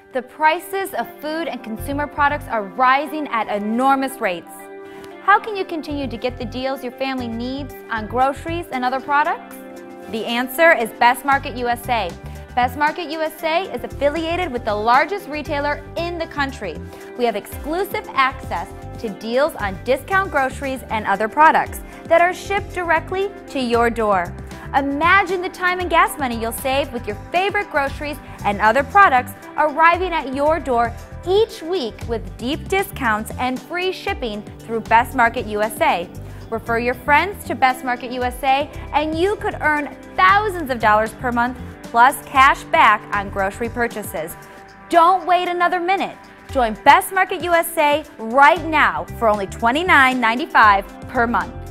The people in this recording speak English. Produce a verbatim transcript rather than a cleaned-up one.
The prices of food and consumer products are rising at enormous rates. How can you continue to get the deals your family needs on groceries and other products? The answer is Best Market U S A. Best Market U S A is affiliated with the largest retailer in the country. We have exclusive access to deals on discount groceries and other products that are shipped directly to your door. Imagine the time and gas money you'll save with your favorite groceries and other products arriving at your door each week with deep discounts and free shipping through Best Market U S A. Refer your friends to Best Market U S A and you could earn thousands of dollars per month plus cash back on grocery purchases. Don't wait another minute. Join Best Market U S A right now for only twenty-nine ninety-five per month.